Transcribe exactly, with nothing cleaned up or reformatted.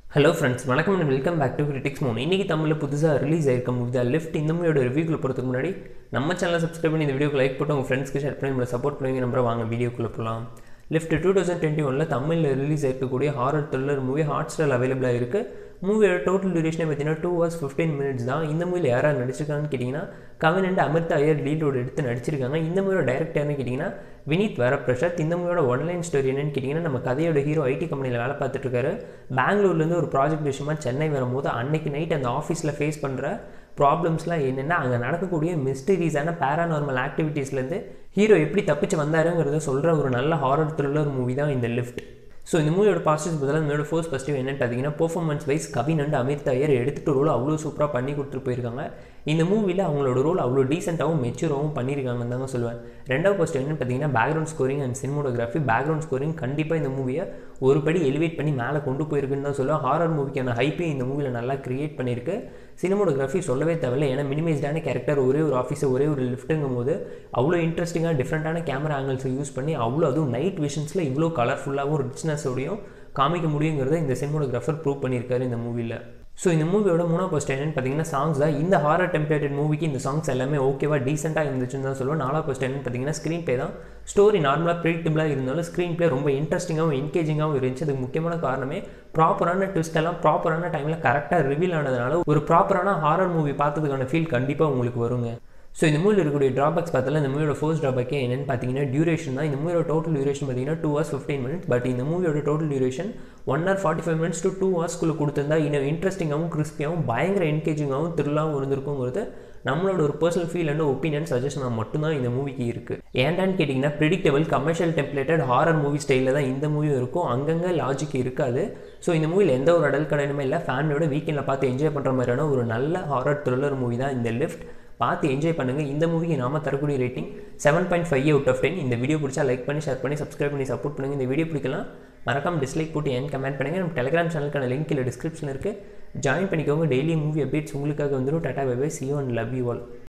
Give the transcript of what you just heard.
Hello friends, வணக்கம் and welcome back to critics மூணு. இன்றைக்கி தமிழில் புதுசாக ரிலீஸ் ஆயிருக்க மூவி தான் லிஃப்ட். இந்த மூவியோட ரிவ்யூக்குள்ள போகிறதுக்கு முன்னாடி நம்ம சேனலை சப்ஸ்கிரைப் பண்ணி இந்த வீடியோக்கு லைக் போட்டு உங்கள் ஃப்ரெண்ட்ஸ்க்கு ஷேர் பண்ணி நம்மளை சப்போர்ட் பண்ணுவீங்க. நம்புற வாங்க வீடியோக்குள்ளே போகலாம். லிஃப்ட் டூ தௌசண்ட் டுவெண்ட்டி ஒனில் தமிழில் ரிலீஸ் ஆயிருக்கக்கூடிய horror thriller movie Hotstar அவைலபிளாக இருக்குது. மூவியோட டோட்டல் டியூரேஷனே பார்த்தீங்கன்னா டூ ஹவர்ஸ் ஃபிஃப்டீன் மினிட்ஸ் தான். இந்த மூவியில் யாராவது நடிச்சிருக்காங்கன்னு கேட்டிங்கன்னா கவின் அண்ட் அமிர்தா ஐயர் லீடோட எடுத்து நடிச்சிருக்காங்க. இந்த மூவியோட டைரக்டர்னு கேட்டிங்கன்னா வினீத் வரப்பிரசாத். இந்த மூவியோட ஒன்லைன் ஸ்டோரி என்னன்னு கேட்டிங்கன்னா, நம்ம கதையோட ஹீரோ ஐடி கம்பெனியில் வேலை பார்த்துட்டு இருக்காரு. பெங்களூர்லேருந்து ஒரு ப்ராஜெக்ட் விஷயமா சென்னை வரும்போது அன்னைக்கு நைட் அந்த ஆஃபீஸில் ஃபேஸ் பண்ணுற ப்ராப்ளம்ஸ்லாம் என்னென்னா, அங்கே நடக்கக்கூடிய மிஸ்டீரியஸான பேரானார்மல் ஆக்டிவிட்டீஸ்லேருந்து ஹீரோ எப்படி தப்பிச்சு வந்தாருங்கிறத சொல்கிற ஒரு நல்ல ஹாரர் த்ரில்லர் மூவி தான் இந்த லிஃப்ட். ஸோ இந்த மூவியோட பாசிட்டிவ்ஸ் பதிலாக இந்த மூவியோட ஃபர்ஸ்ட் பாசிட்டிவ் என்னென்னு பார்த்தீங்கன்னா, performance wise Kavin and Amritha Iyer எடுத்துகிட்டு ரோல் அவ்வளோ சூப்பராக பண்ணி கொடுத்துட்டு போயிருக்காங்க. இந்த மூவியில் அவங்களோட ரோல் அவ்வளோ டீசெண்டாகவும் மெச்சூராகவும் பண்ணியிருக்காங்கன்னு தாங்க சொல்லுவேன். ரெண்டாவது பாசிட்டிவ் என்னென்னு பார்த்தீங்கன்னா, background scoring and cinematography. Background scoring கண்டிப்பாக இந்த மூவியை ஒரு படி எலிவேட் பண்ணி மேலே கொண்டு போயிருக்குன்னு தான் சொல்லுவேன். ஹாரர் மூவிக்கான ஹைப்பையும் இந்த மூவியில் நல்லா கிரியேட் பண்ணியிருக்கு. சினிமோட்டோகிராஃபி சொல்லவே தேவையில்லை, ஏன்னா மினிமைஸ்டான கேரக்டர், ஒரே ஒரு ஆஃபீஸை ஒரே ஒரு லிஃப்ட்டுங்கும் போது அவ்வளோ இன்ட்ரெஸ்டிங்காக டிஃப்ரெண்ட்டான கேமரா ஆங்கிள்ஸை யூஸ் பண்ணி அவ்வளோ அதுவும் நைட் விஷன்ஸில் இவ்வளோ கலர்ஃபுல்லாகவும் ரிச்னஸோடையும் காமிக்க முடியுங்கிறத இந்த சினிமோட்டோகிராஃபர் ப்ரூவ் பண்ணியிருக்காரு இந்த மூவியில். ஸோ இந்த மூவியோட மூணாவது ஃபர்ஸ்ட் என்னன்னு பார்த்தீங்கன்னா சாங்ஸ் தான். இந்த ஹாரர் டெம்ப்ளேட்டட் மூவிக்கு இந்த சாங்ஸ் எல்லாமே ஓகேவா டீசெண்டாக இருந்துச்சுன்னு தான் சொல்லுவேன். நாலாவது ஃபர்ஸ்ட் என்னன்னு பார்த்தீங்கன்னா ஸ்க்ரீன் ப்ளே தான். ஸ்டோரி நார்மலாக ப்ரிடிக்டபிளாக இருந்தாலும் ஸ்க்ரீன் ப்ளே ரொம்ப இன்ட்ரெஸ்டிங்காகவும் என்கேஜிங்காகவும் இருந்துச்சு. அதுக்கு முக்கியமான காரணமே ப்ராப்பரான ட்விஸ்ட் எல்லாம் ப்ராப்பரான டைமில் கரெக்டாக ரிவீல் ஆனதுனால ஒரு ப்ராப்பரான ஹாரர் மூவி பார்த்ததுக்கான ஃபீல் கண்டிப்பாக உங்களுக்கு வருங்க. ஸோ இந்த மூவியில் இருக்கக்கூடிய ட்ராபேக்ஸ் பார்த்தாலும் இந்த மூவியோட ஃபர்ஸ்ட் ட்ராபேக்கே என்னென்னு பார்த்தீங்கன்னா டியூரேஷன் தான். இந்த மூவியோட டோட்டல் டியூரேஷன் பார்த்தீங்கன்னா two hours fifteen minutes. But இந்த மூவியோட total duration one hour forty five minutes to two ஹவர்ஸ்க்குள்ளே கொடுத்துருந்தா இன்னும் இன்ட்ரெஸ்டிங்காகவும் கிறிஸ்பியாகவும் பயங்கர என்கேஜிங்காகவும் த்ரில்லாகவும் இருந்திருக்குங்கிறது நம்மளோட ஒரு பர்சனல் ஃபீல் அண்ட் ஒப்பீனியன் சஜஷனாக மட்டும்தான் இந்த மூவிக்கு இருக்குது. ஏன்டான்னு கேட்டிங்கன்னா, predictable commercial templated horror movie ஸ்டைலில் தான் இந்த மூவியும் இருக்கும். அங்கங்கே லாஜிக் இருக்காது. ஸோ இந்த மூவியில் எந்த ஒரு அடல் கடையுமே இல்லை. ஃபேமிலியோட வீக்கெண்டில் பார்த்து என்ஜாய் பண்ணுற மாதிரியான ஒரு நல்ல ஹாரர் த்ரில்லர் மூவி தான் இந்த லிஃப்ட். பார்த்து என்ஜாய் பண்ணுங்கள். இந்த மூவிக்கு நாம தரக்கூடிய rating seven point five out of ten. இந்த வீடியோ பிடிச்சா லைக் பண்ணி ஷேர் பண்ணி சப்ஸ்கிரைப் பண்ணி சப்போர்ட் பண்ணுங்கள். இந்த வீடியோ பிடிக்கலாம் மறக்காம டிஸ்லைக் போட்டு ஏன் கமெண்ட் பண்ணுங்கள். நம்ம டெலிகிராம் சேனலுக்கான லிங்க் இல்லை டிஸ்கிரிப்ஷன் இருக்குது, ஜாயின் பண்ணிக்கோங்க. டெய்லி மூவி அப்டேட்ஸ் உங்களுக்காக வந்துடும். Tata bye bye, see you and love you all.